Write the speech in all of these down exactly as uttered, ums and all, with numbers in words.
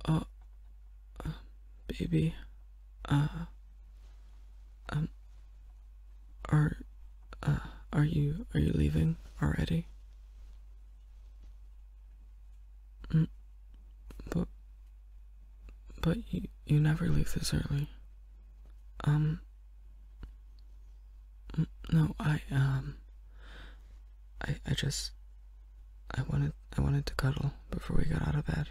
uh, uh, baby, uh, um, are, uh, are you, are you leaving already? Mm, but, but you, you never leave this early. Um, mm, no, I, um, I, I just, I wanted, I wanted to cuddle before we got out of bed.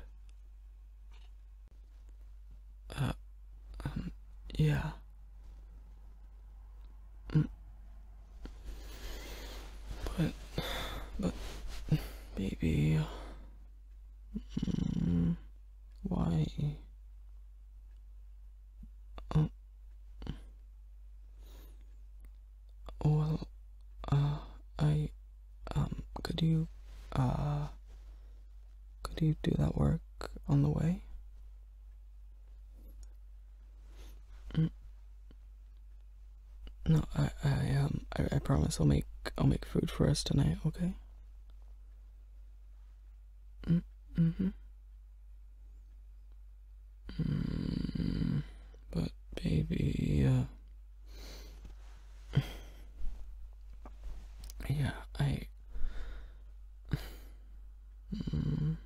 Uh, um, yeah. Mm, but, but, baby, mm, why? Oh, well, uh, I, um, could you, uh, could you do that work on the way? Mm, no, I, I, um, I, I promise I'll make, I'll make food for us tonight, okay? Mm, mm-hmm. Mm, but baby, uh, yeah, I, mm,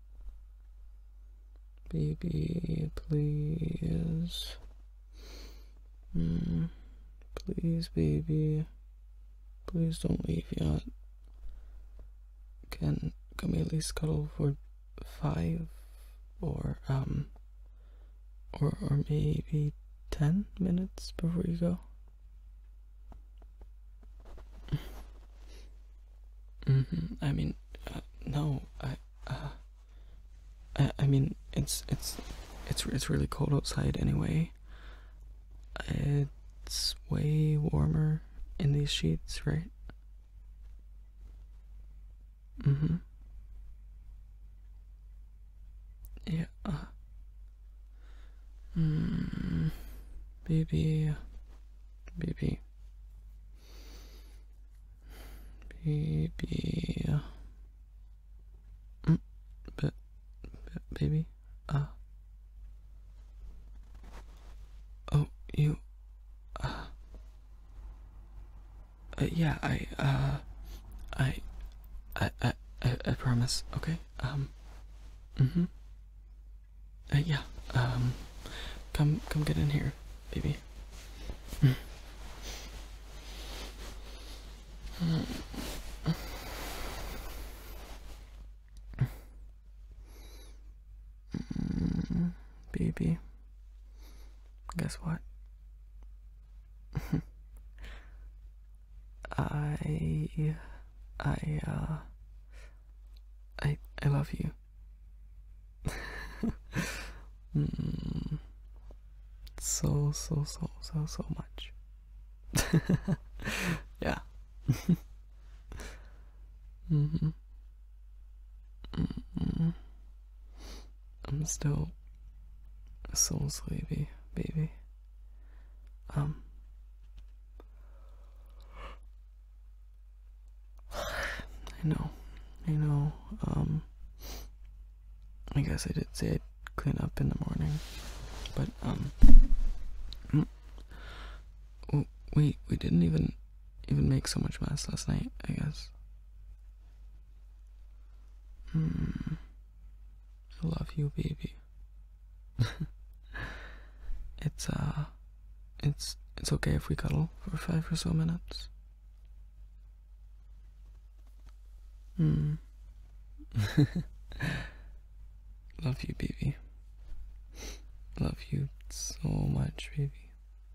baby, please, mm, please, baby, please don't leave yet. Can, can we at least cuddle for five, or, um, or, or maybe ten minutes before you go? Mm-hmm. I mean, uh, no, I, uh, I, I mean, it's, it's, it's, it's really cold outside anyway. It's way warmer in these sheets, right? Mm-hmm. Yeah. Uh, mm, baby, baby, baby. Mm, but, but, baby. Uh. Oh, you. Uh. uh yeah. I. Uh. I. I. I. I, I promise. Okay. Um. Mm-hmm. Uh, yeah. Um. Come. Come get in here, baby. Mm. Mm, baby, guess what? I, I, uh, I, I love you. mm, so, so, so, so, so much. yeah. mm-hmm. Mm-hmm. I'm still so sleepy, baby. Um. I know, I know, um, I guess I did say I'd clean up in the morning, but, um, mm, we, we didn't even, even make so much mess last night, I guess. Hmm, I love you, baby. It's, uh, it's, it's okay if we cuddle for five or so minutes. Hmm. Love you, baby. Love you so much, baby.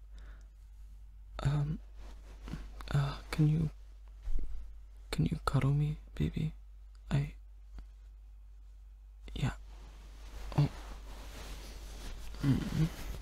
Um, uh, can you, can you cuddle me, baby? I, yeah. Oh. Mm-hmm.